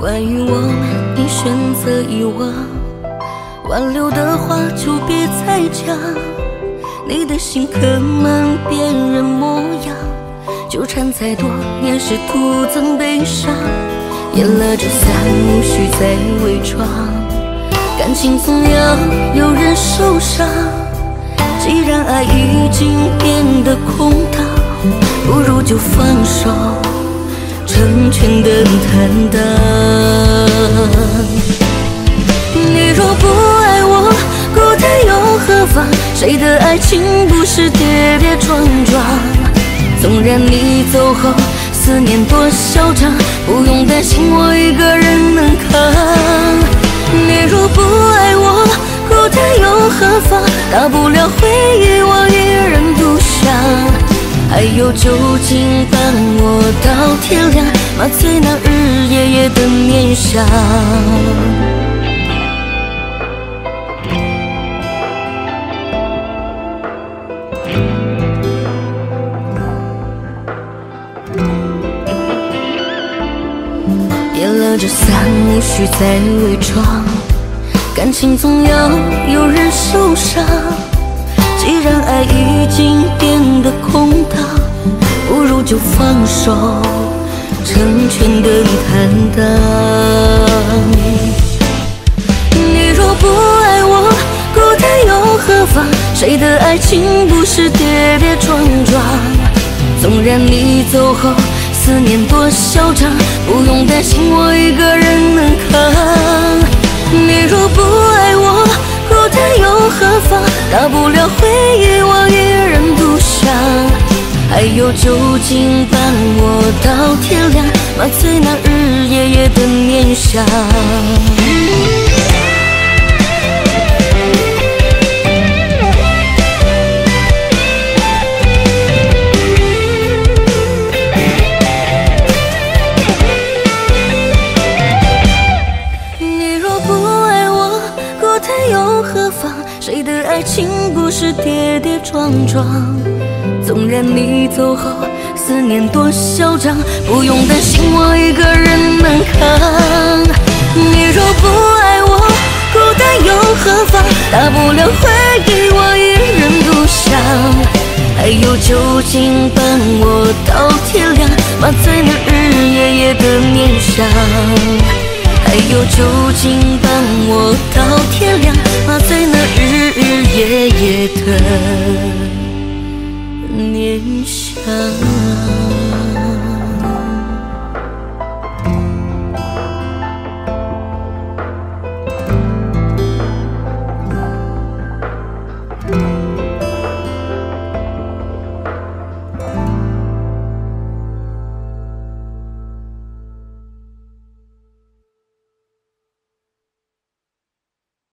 关于我们，你选择遗忘，挽留的话就别再讲。你的心刻满别人模样，纠缠再多也是徒增悲伤。演了这三幕虚在伪装，感情总要有人受伤。既然爱已经变得空荡，不如就放手，成全的坦荡。你若不爱我，孤单又何妨？谁的爱情不是跌跌撞撞？纵然你走后，思念多嚣张，不用担心我一个人能扛。你若不爱我，孤单又何妨？大不了回忆我一人独享。还有酒精伴我到天亮，麻醉那日夜夜的念想。演了这三幕虚在伪装，感情总要有人受伤。既然爱已经变得空荡，不如就放手，成全的坦荡。你若不爱我，孤单又何妨？谁的爱情不是跌跌撞撞？纵然你走后，思念多嚣张，不用担心我一个人能扛。你若不爱我，孤单又何妨？大不了回忆我一人独享。还有酒精伴我到天亮，麻醉那日夜夜的念想。谁的爱情不是跌跌撞撞？纵然你走后，思念多嚣张，不用担心我一个人能扛。你若不爱我，孤单又何妨？大不了回忆我一人独享。还有酒精伴我到天亮，麻醉那日夜夜的念想。还有酒精伴我到天亮，麻醉那日日夜夜的念想。